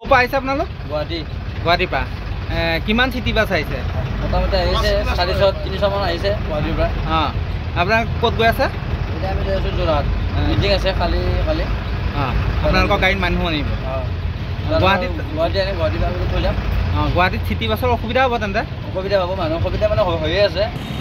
পাইছে আপোনালোক গুৱাহাটীৰ পৰা কিমান চিটি বাছ আহিছে মোটামুটি আহিছে 400-300 মান আহিছে গুৱাহাটীৰ পৰা আপোনাৰ ক'ত গৈ আছে এতিয়া আমি গৈ আছোঁ যোৰহাট মিটিং আছে কালি আপোনালোকৰ গাড়ীত মানুহ আনিব গুৱাহাটীত পৰা আমি থৈ যাম গুৱাহাটীত চিটি বাছৰ অসুবিধা হ'ব তেন্তে অসুবিধা হ'ব মানুহ অসুবিধা মানে হৈয়ে আছে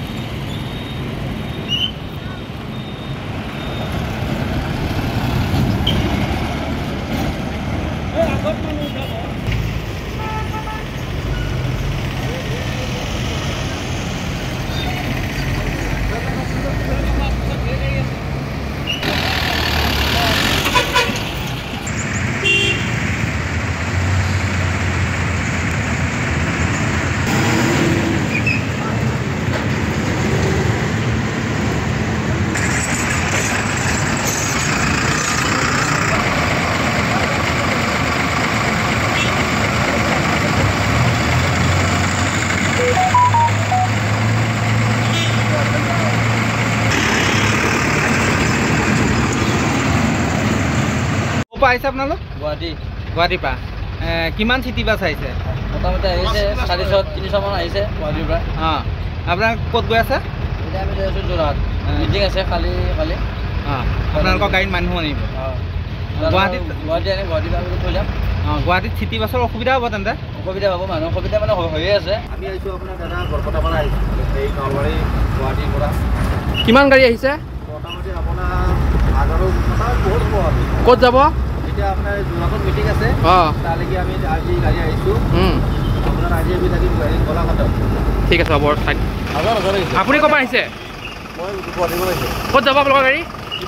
পাইছে আপোনালোক গুৱাহাটীৰ পৰা কিমান চিটি বাছ আহিছে মোটামুটি আহিছে 400-300 মান আহিছে গুৱাহাটীৰ পৰা আপোনাৰ ক'ত গৈ আছে এতিয়া আমি গৈ আছোঁ যোৰহাট মিটিং আছে কালি আপোনালোকৰ গাড়ীত মানুহ আনিব গুৱাহাটীত পৰা আমি থৈ যাম গুৱাহাটীত চিটি বাছৰ অসুবিধা হ'ব তেন্তে অসুবিধা হ'ব মানুহ অসুবিধা মানে হৈয়ে আছে আমি আহিছোঁ আপোনাৰ দাদা বৰপেটাৰ পৰা আহিছোঁ এই নলবাৰী গুৱাহাটীৰ পৰা কিমান গাড়ী আহিছে মোটামুটি আপোনাৰ আগৰো বহুত হ'ব ক'ত যাব এতিয়া আপোনাৰ যোৰহাটত মিটিং আছে তালৈকে আমি আজি গাড়ী আহিছোঁ আপোনাৰ আজি আমি থাকিম গোলাঘাটত ঠিক আছে হ'ব আপুনি ক'ৰ পৰা আহিছে মই গুৱাহাটীৰ পৰা আহিছোঁ ক'ত যাব আপোনালোকৰ গাড়ী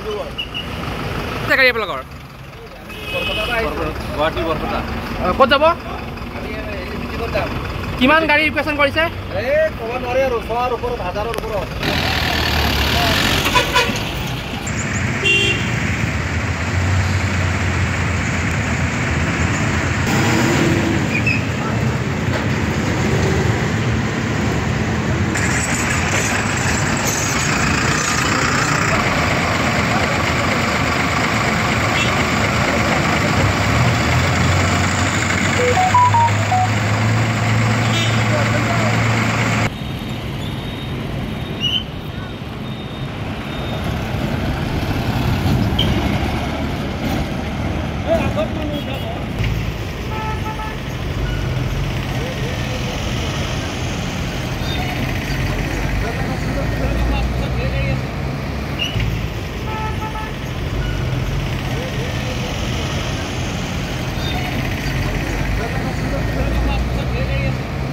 গাড়ী আপোনালোকৰ গুৱাহাটী বৰপেটা ক'ত যাব কিমান গাড়ী ৰিকুৱেশ্যন কৰিছে এই ক'ব নোৱাৰে আৰু 100ৰ ওপৰত 1000ৰ ওপৰত